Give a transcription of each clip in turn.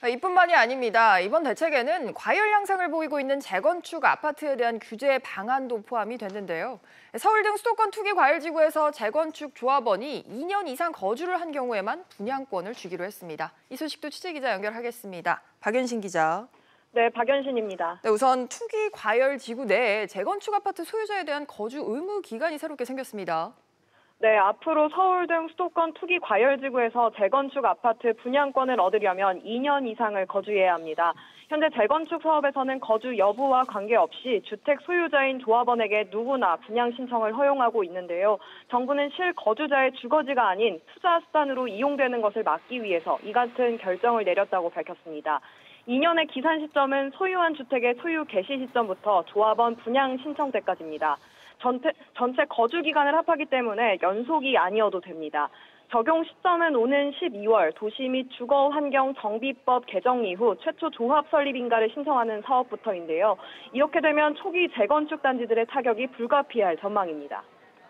이뿐만이 아닙니다. 이번 대책에는 과열 양상을 보이고 있는 재건축 아파트에 대한 규제 방안도 포함이 됐는데요. 서울 등 수도권 투기 과열지구에서 재건축 조합원이 2년 이상 거주를 한 경우에만 분양권을 주기로 했습니다. 이 소식도 취재기자 연결하겠습니다. 박연신 기자. 네, 박연신입니다. 네, 우선 투기 과열지구 내에 재건축 아파트 소유자에 대한 거주 의무 기간이 새롭게 생겼습니다. 네, 앞으로 서울 등 수도권 투기 과열지구에서 재건축 아파트 분양권을 얻으려면 2년 이상을 거주해야 합니다. 현재 재건축 사업에서는 거주 여부와 관계없이 주택 소유자인 조합원에게 누구나 분양 신청을 허용하고 있는데요. 정부는 실거주자의 주거지가 아닌 투자 수단으로 이용되는 것을 막기 위해서 이 같은 결정을 내렸다고 밝혔습니다. 2년의 기산 시점은 소유한 주택의 소유 개시 시점부터 조합원 분양 신청 때까지입니다. 전체 거주 기간을 합하기 때문에 연속이 아니어도 됩니다. 적용 시점은 오는 12월 도시 및 주거환경정비법 개정 이후 최초 조합 설립 인가를 신청하는 사업부터인데요. 이렇게 되면 초기 재건축 단지들의 타격이 불가피할 전망입니다.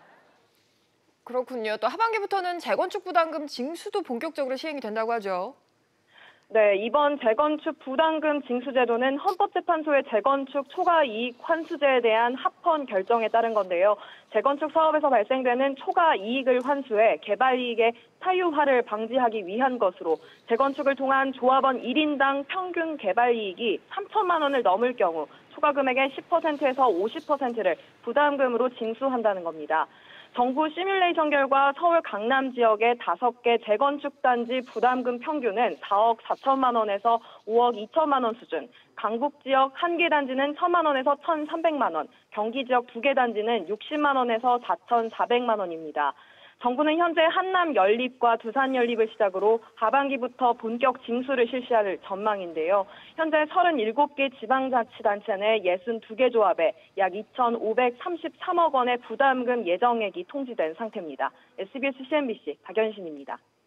그렇군요. 또 하반기부터는 재건축 부담금 징수도 본격적으로 시행이 된다고 하죠. 네, 이번 재건축 부담금 징수제도는 헌법재판소의 재건축 초과이익 환수제에 대한 합헌 결정에 따른 건데요. 재건축 사업에서 발생되는 초과이익을 환수해 개발이익의 사유화를 방지하기 위한 것으로 재건축을 통한 조합원 1인당 평균 개발이익이 3천만 원을 넘을 경우 초과금액의 10%에서 50%를 부담금으로 징수한다는 겁니다. 정부 시뮬레이션 결과 서울 강남 지역의 5개 재건축 단지 부담금 평균은 4억 4천만 원에서 5억 2천만 원 수준, 강북 지역 1개 단지는 1천만 원에서 1,300만 원, 경기 지역 2개 단지는 60만 원에서 4,400만 원입니다. 정부는 현재 한남 연립과 두산 연립을 시작으로 하반기부터 본격 징수를 실시할 전망인데요. 현재 37개 지방자치단체 내 62개 조합에 약 2,533억 원의 부담금 예정액이 통지된 상태입니다. SBS CNBC 박연신입니다.